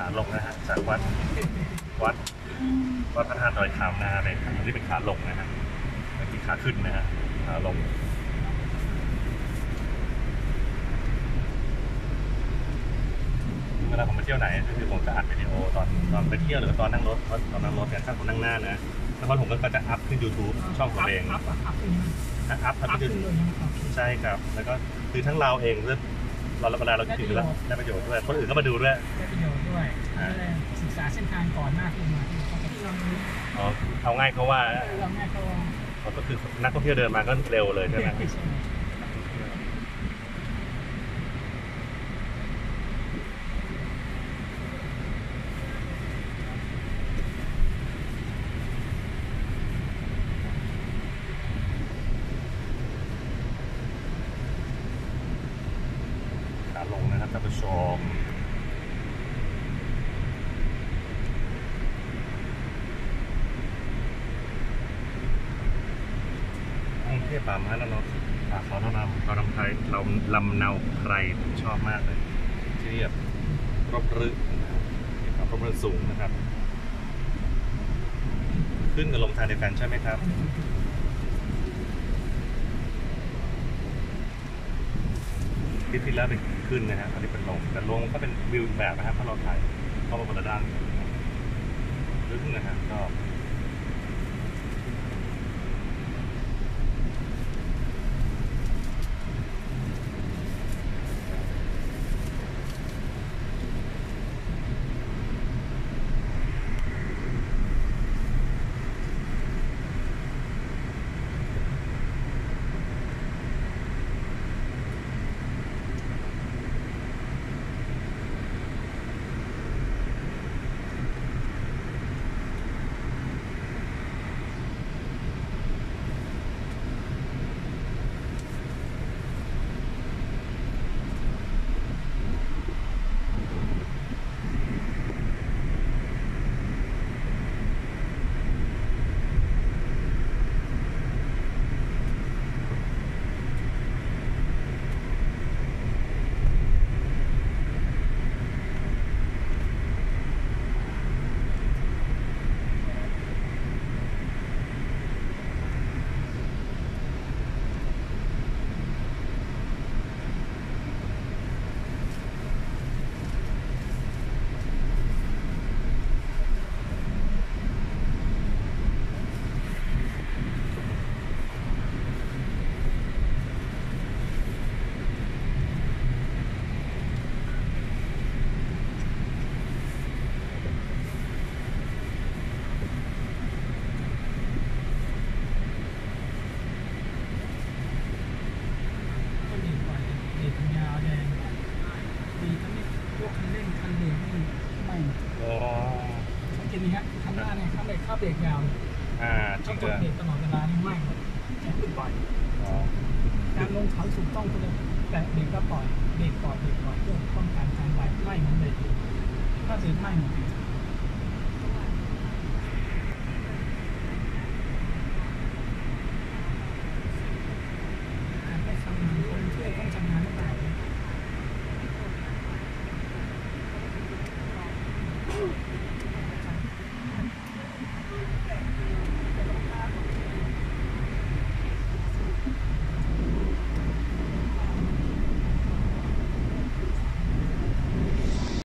ขาลงนะฮะจากวัดพระธาตุดอยคำนะฮะเป็นอันนี้เป็นขาลงนะฮะอันนี้ขาขึ้นนะฮะขาลงเวลาผมไปเที่ยวไหนคือผมจะอัดวิดีโอตอนไปเที่ยวหรือตอนนั่งรถเนี่ยถ้าผมนั่งหน้านะแล้วผมก็จะอัพขึ้น YouTube ช่องผมเองอัพขึ้นใช่ครับแล้วก็คือทั้งเราเองเราเวลาเราคิดแล้วได้ประโยชน์ด้วยคนอื่นก็มาดูด้วยได้ประโยชน์ด้วยศึกษาเส้นทางก่อนมากขึ้นมาที่เราอ๋อเอาง่ายเขาว่าก็คือนักท่องเที่ยวเดินมาก็เร็วเลยใช่ไหมขาลงนะครับท่านผู้ชมเที่ยวป่าไม้แล้วเนาะป่าเขาเราลำไทยเราลำเนาไพรชอบมากเลยที่เรียบรบรึนะครับรบรึสูงนะครับขึ้นกับลงทางเดียวกันใช่ไหมครับที่แล้วเป็นขึ้นนะฮะอันนี้เป็นลงแต่ลงก็เป็นวิวแบบนะครับถ้าเราถ่ายเข้ามาบนด้านลึกนะฮะก็ข้าเบรกยาวต้องกดเบรกตลอดเวลานี่ไม่แค่ปล่อยการลงเขาถูกต้องเลยแต่เบรกก็ปล่อยเบรกปล่อยเพื่อป้องกันการไหลไม่มันเลยถ้าเบรกไม่